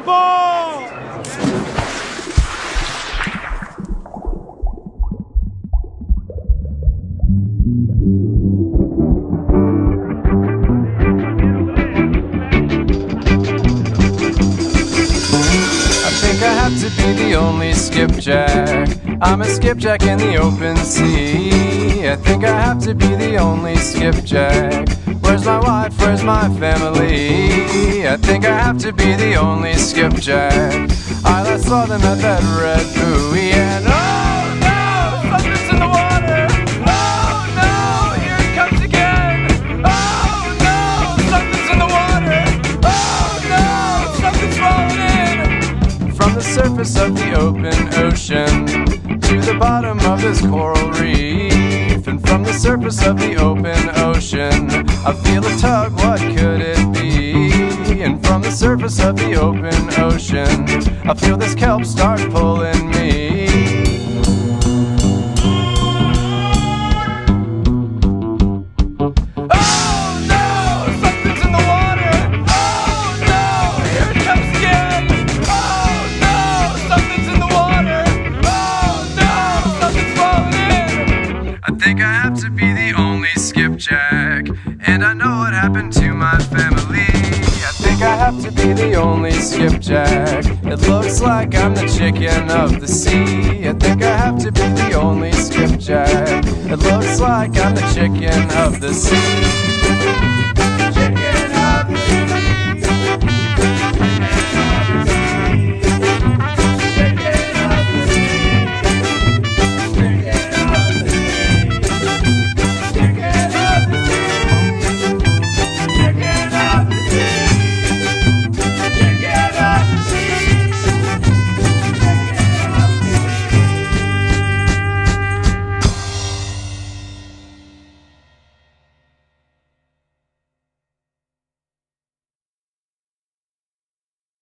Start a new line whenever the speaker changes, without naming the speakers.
ball!
I have to be the only skipjack. I'm a skipjack in the open sea. I think I have to be the only skipjack. Where's my wife? Where's my family? I think I have to be the only skipjack. I last saw them at that red buoy, and oh no, something's in the water. Oh no, here it comes again. Oh no, something's in the water. Oh no, something's falling in. From the surface of the open ocean to the bottom of this coral reef, and from the surface of the open ocean I feel a tug, what could it be? And from the surface of the open ocean I feel this kelp start pulling me. Oh no, something's in the water. Oh no, here it comes again. Oh no, something's in the water. Oh no, something's falling in. I think I have to be the only skipjack, and I know what happened to my family. I think I have to be the only skipjack. It looks like I'm the chicken of the sea. I think I have to be the only skipjack. It looks like I'm the chicken of the sea. Chicken of the sea.